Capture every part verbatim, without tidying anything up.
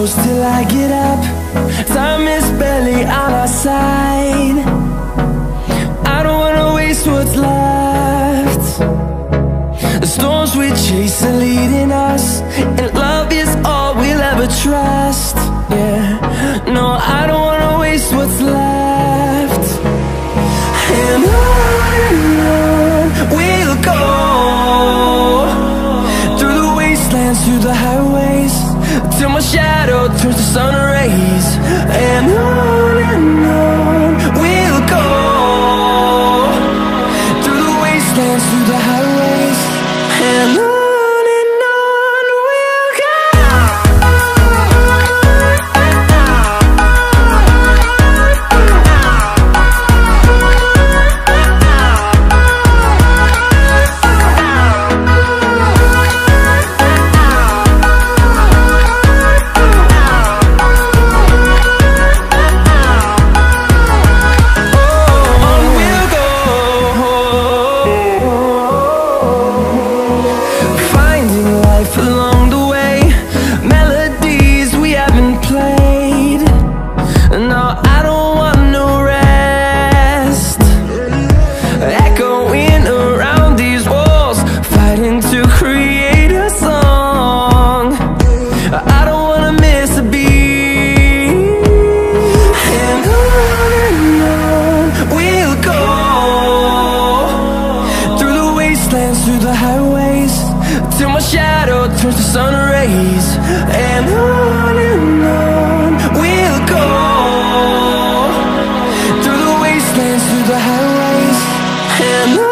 close till I get up. Time is barely on our side. I don't wanna waste what's left. The storms we chase are leading us, and love is all we'll ever trust. Yeah, no, I don't wanna waste what's left. And on and on we'll go, through the wastelands, through the highways, till my shadow turns to sun rays. And on and on we'll go, through the wastelands, through the highways, and on. Through the highways, till my shadow turns to sun rays. And on and on we'll go, through the wastelands, through the highways, and on.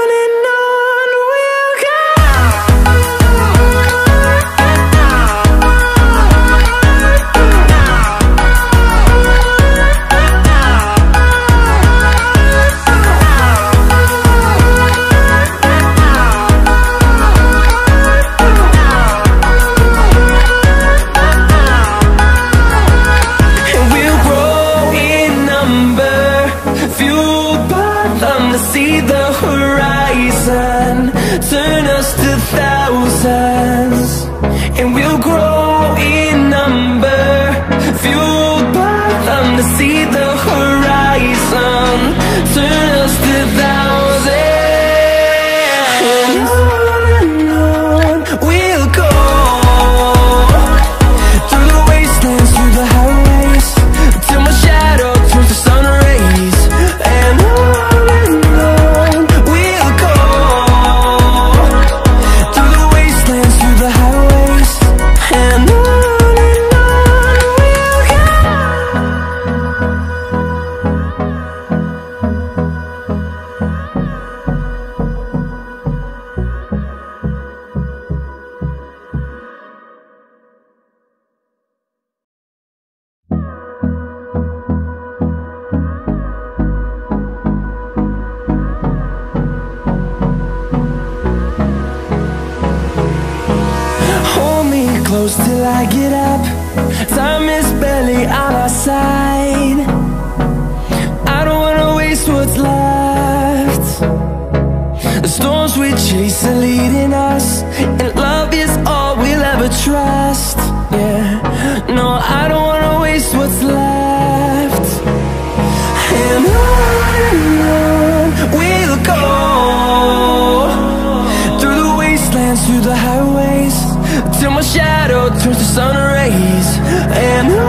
See the horizon turn us to thousands, and we'll grow in number, fueled by them. To see the horizon turn us to thousands, and on and on we'll go, through the wastelands, through the highways, till my shadow turns to sun rays. And on close till I get up. Time is barely on our side. I don't wanna waste what's left. The storms we chase are leading us, and love is all we'll ever trust. Yeah, no, I don't wanna waste what's left. And on and on we'll go, through the wastelands, through the highways, till my shadow turns to sun rays. And